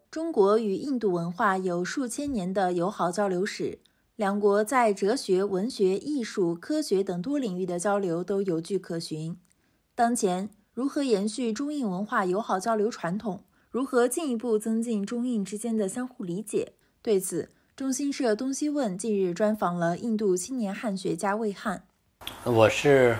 中国与印度文化有数千年的友好交流史，两国在哲学、文学、艺术、科学等多领域的交流都有据可循。当前，如何延续中印文化友好交流传统？如何进一步增进中印之间的相互理解？对此，中新社东西问近日专访了印度青年汉学家魏翰。 我是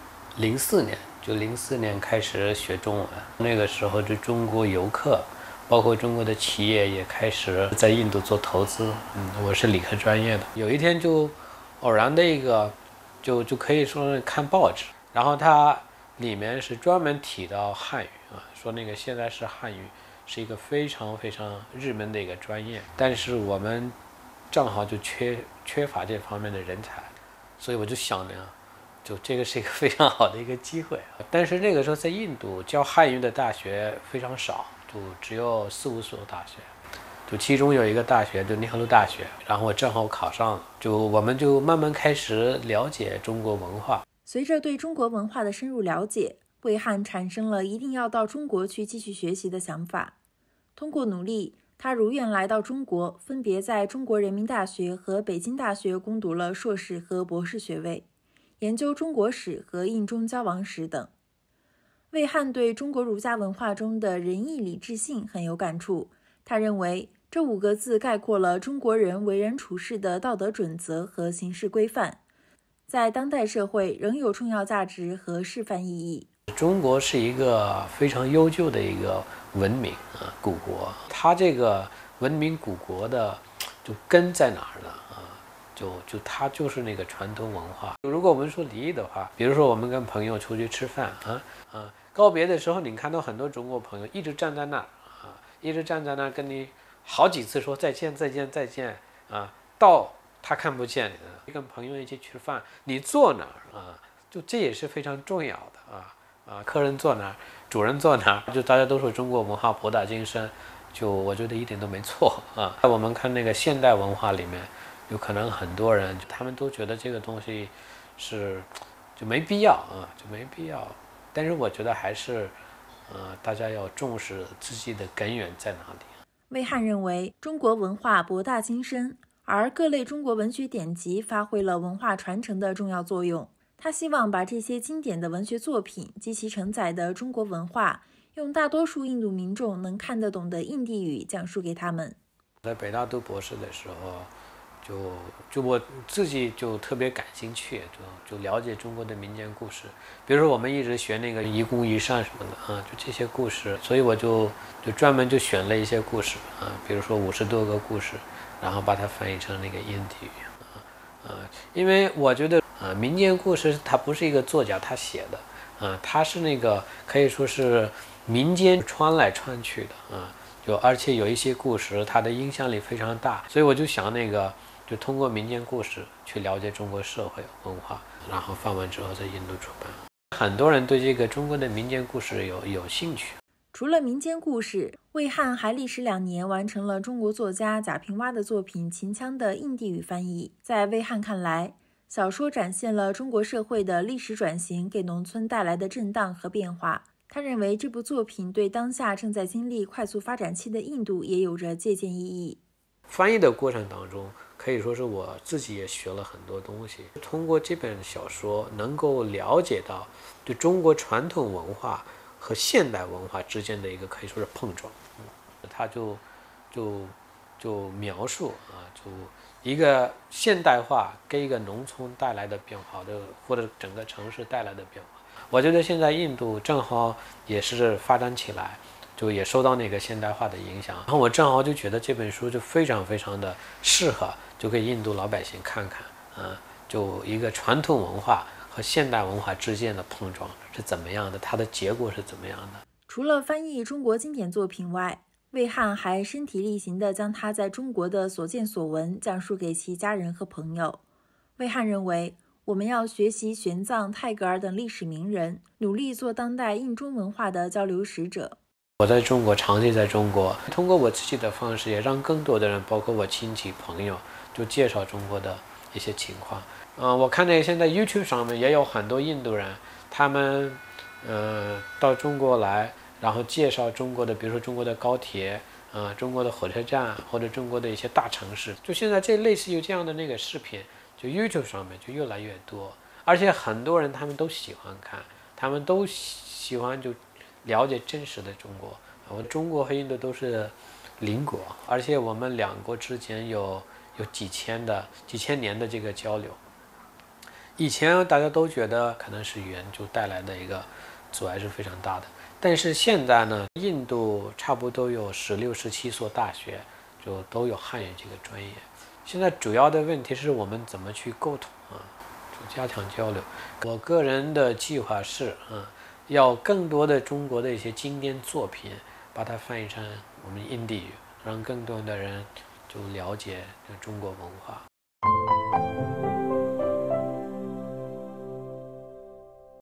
04年开始学中文，那个时候就中国游客，包括中国的企业也开始在印度做投资。我是理科专业的，有一天就偶然的一个，就可以说看报纸，然后它里面是专门提到汉语说那个现在是汉语是一个非常非常热门的一个专业，但是我们正好就缺乏这方面的人才，所以我就想呢。就这个是一个非常好的一个机会，但是那个时候在印度教汉语的大学非常少，就只有4-5所大学，就其中有一个大学就尼赫鲁大学，然后我正好考上了，我们就慢慢开始了解中国文化。 随着对中国文化的深入了解，魏翰产生了一定要到中国去继续学习的想法。通过努力，他如愿来到中国，分别在中国人民大学和北京大学攻读了硕士和博士学位。研究中国史和印中交往史等。魏翰对中国儒家文化中的仁义礼智信很有感触，他认为这5个字概括了中国人为人处事的道德准则和行事规范，在当代社会仍有重要价值和示范意义。 中国是一个非常悠久的一个文明古国，它这个文明古国的就根在哪儿呢？它就是那个传统文化。如果我们说礼仪的话，比如说我们跟朋友出去吃饭告别的时候，你看到很多中国朋友一直站在那儿一直站在那儿跟你好几次说再见再见再见到他看不见你跟朋友一起吃饭，你坐哪儿就这也是非常重要的客人坐哪儿，主人坐哪儿，就大家都说中国文化博大精深，就我觉得一点都没错我们看那个现代文化里面。有可能很多人他们都觉得这个东西是就没必要就没必要。但是我觉得还是大家要重视自己的根源在哪里。 魏翰认为，中国文化博大精深，而各类中国文学典籍发挥了文化传承的重要作用。他希望把这些经典的文学作品及其承载的中国文化，用大多数印度民众能看得懂的印地语讲述给他们。 在北大读博士的时候。就我自己就特别感兴趣，就了解中国的民间故事，比如说我们一直学那个愚公移山什么的就这些故事，所以我就专门就选了一些故事比如说50多个故事，然后把它翻译成那个印地语因为我觉得民间故事它不是一个作家他写的它是那个可以说是民间传来传去的而且有一些故事它的影响力非常大，所以我就想就通过民间故事去了解中国社会文化，然后翻完之后在印度出版。很多人对这个中国的民间故事有兴趣。 除了民间故事，魏翰还历时2年完成了中国作家贾平凹的作品《秦腔》的印地语翻译。在魏翰看来，小说展现了中国社会的历史转型给农村带来的震荡和变化。他认为这部作品对当下正在经历快速发展期的印度也有着借鉴意义。 翻译的过程当中可以说是我自己也学了很多东西，通过这本小说能够了解到对中国传统文化和现代文化之间的一个可以说是碰撞他就描述就一个现代化跟一个农村带来的变化或者整个城市带来的变化。我觉得现在印度正好也是发展起来，就也受到那个现代化的影响，然后我正好就觉得这本书就非常非常的适合就给印度老百姓看看就一个传统文化和现代文化之间的碰撞是怎么样的，它的结果是怎么样的。 除了翻译中国经典作品外，魏翰还身体力行地将他在中国的所见所闻讲述给其家人和朋友。魏翰认为，我们要学习玄奘、泰戈尔等历史名人，努力做当代印中文化的交流使者。 我在中国长期在中国，通过我自己的方式也让更多的人，包括我亲戚朋友，就介绍中国的一些情况我看那现在 YouTube 上面也有很多印度人，他们到中国来，然后介绍中国的，比如说中国的高铁中国的火车站或者中国的一些大城市，就现在这类似于这样的那个视频，就 YouTube 上面就越来越多，而且很多人他们都喜欢看，他们都喜欢就了解真实的中国。我中国和印度都是邻国，而且我们两国之间有几千年的这个交流。以前大家都觉得可能是语言就带来的一个阻碍是非常大的，但是现在呢，印度差不多有16、17所大学就都有汉语这个专业。现在主要的问题是我们怎么去沟通就加强交流。我个人的计划是要更多的中国的一些经典作品，把它翻译成我们印地语，让更多的人就了解中国文化。